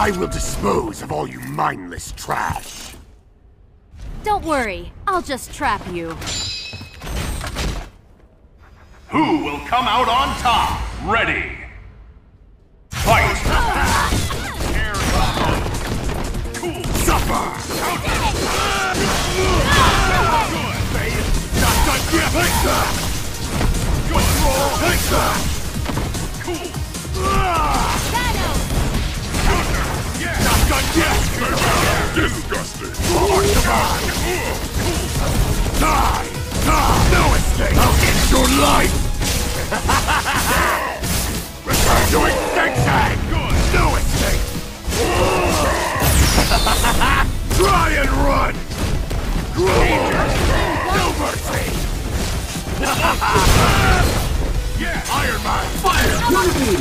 I will dispose of all you mindless trash. Don't worry, I'll just trap you. Who will come out on top? Ready! Fight! Cool! Suffer! Not done yet! Take that! Good roll! Take that! Cool! Thanos! Counter! Yeah! Not done yet! Disgusting! Die! Die! No escape! I'll get your life! Return to extinction! Good! No escape! Try and run! No mercy! Yeah! Ironman! Fire! Unity!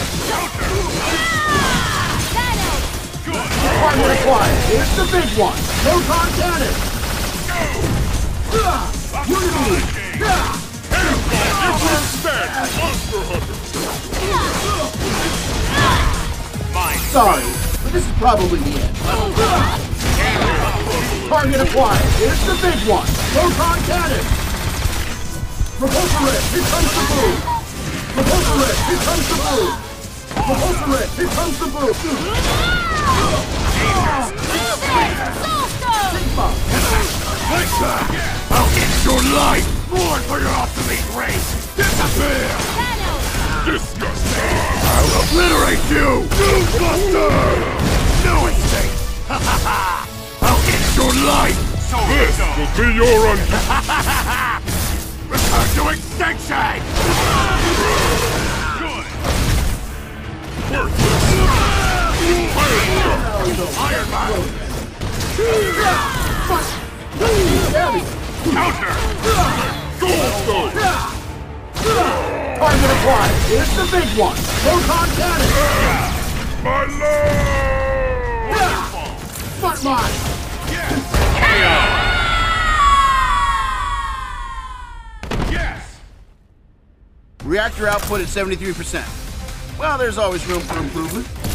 Thanos! Good! Target acquired. Here's the big one. Proton cannon. Unity! Mine! Sorry, but this is probably the end. Target acquired. Here's the big one. Proton cannon. Repulsorate, here comes the boom. Repulsorate, here comes the boom. Repulsorate, here comes the boom. Sigma. Take that! I'll get your life! Mourn for your obsolete race! Disappear! Thanos! Disgusting! I'll obliterate you! Buster! No escape! Ha ha ha! I'll get your life! So this will be your Return to extinction! Good! Worthless! Ironman! Counter! Goldstone! Target acquired. Here's the big one. Proton cannon. My lord! Front line. Yes! Yes! Reactor output at 73%. Well, there's always room for improvement.